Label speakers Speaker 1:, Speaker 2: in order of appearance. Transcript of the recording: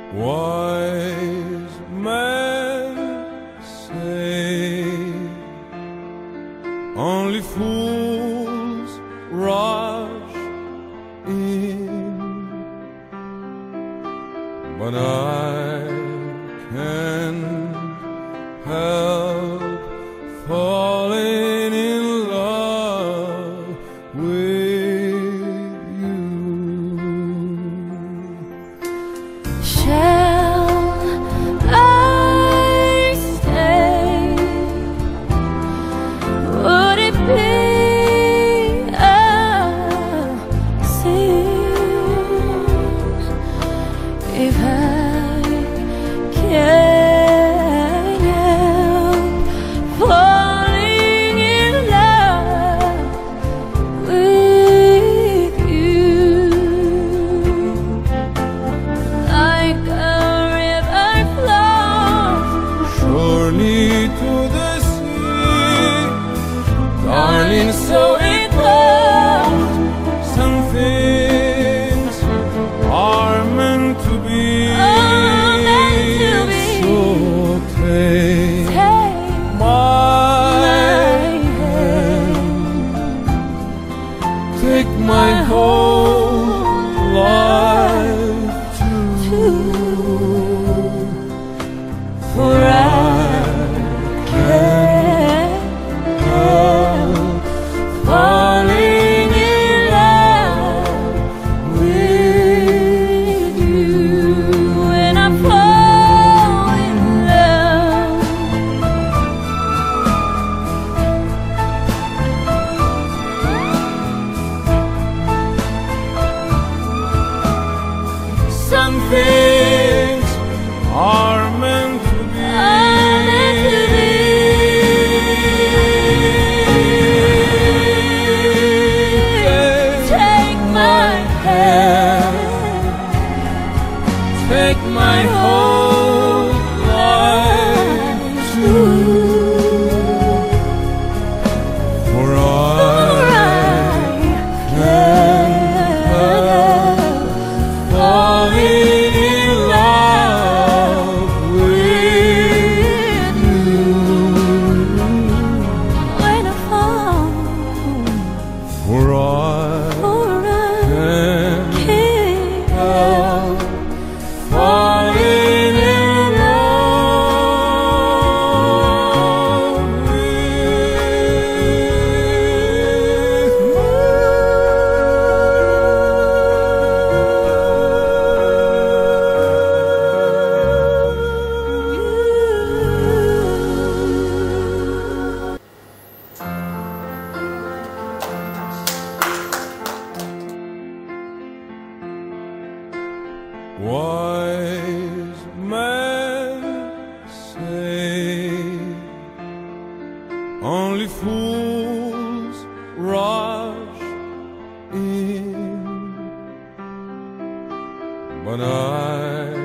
Speaker 1: Wise men say only fools rush in, but I can't help falling in love with you.
Speaker 2: Shall I stay? Would it be a sin if I can't help falling in love with you? Like a river flows
Speaker 1: Surely to the sea, darling, so it goes. Some things are meant to be. So take my hand, take my whole life too, for I can't help falling in love with you.
Speaker 2: when I fall in love.
Speaker 1: Some things are meant to be.
Speaker 2: Take my hand,
Speaker 1: Take my whole life too, for I can't help falling in love with you.
Speaker 2: when I fall,
Speaker 1: For I can't help falling in love Wise men say only fools rush in, but I